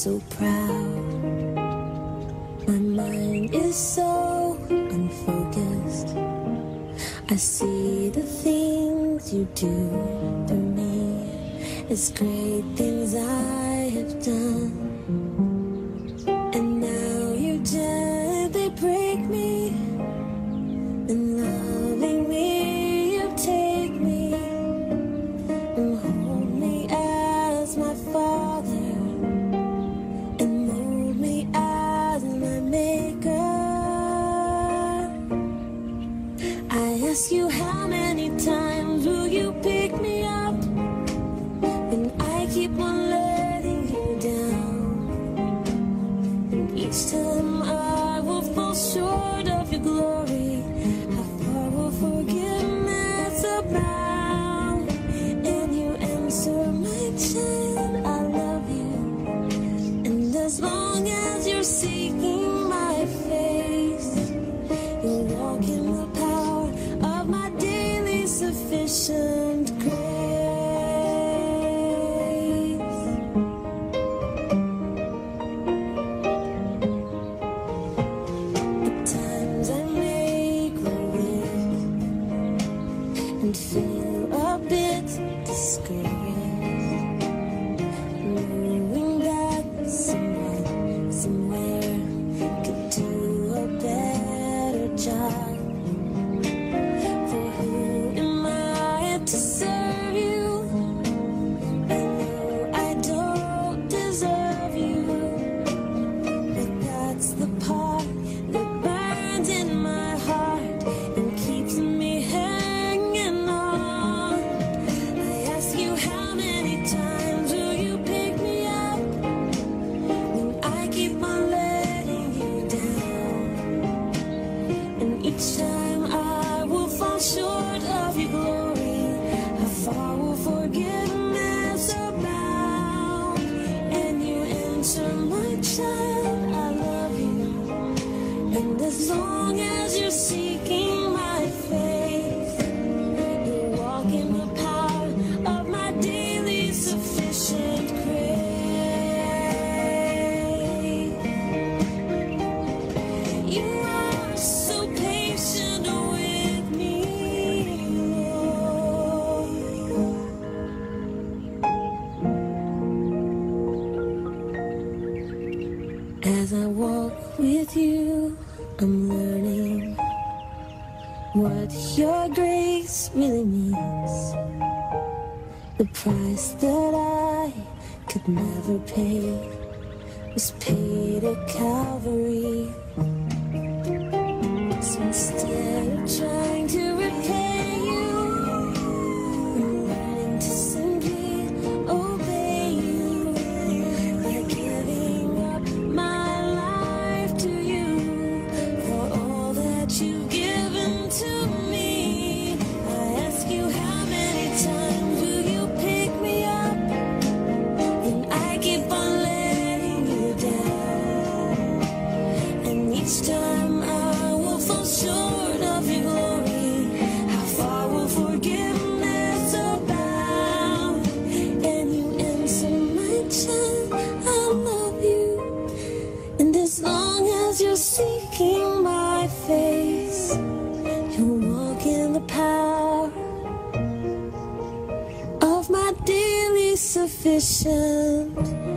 so proud. My mind is so unfocused. I see the things you do through me. It's great things I have done. And now you gently break me, and loving me you take me and hold me as my Father and mold me as my Maker. I ask you, how many times will you pick me up when I keep on letting you down? And each time I will fall short of your glory. How far will forgiveness abound? And you answer, my child, I love you. And as long as you're seeking my face, you'll walk in the power of my daily sufficient grace. At times I may grow weak and feel a bit discouraged, knowing that someone somewhere could do a better job. For who am I to serve you? I know I don't deserve you, but that's the part that burns in my heart and keeps me hanging on. I ask you, how many times will you pick me up when I keep on letting you down? And each time I will fall short of your glory. How far will forgiveness abound? And you answer, my child, I love you. And as long as you're seeking my face, you walk in the power of my daily sufficient grace. You are so patient with me, Lord. As I walk with you, I'm learning what your grace really means. The price that I could never pay was paid at Calvary. So instead of trying to repay you, I'm learning to simply obey you by giving up my life to you for all that you've given to me. I ask you, how many times will you pick me up when I keep on letting you down? And each time I will fall short of your glory. How far will forgiveness abound? And you answer, my child, I love you. And as long as you're seeking my face, you'll walk in the power of my daily sufficient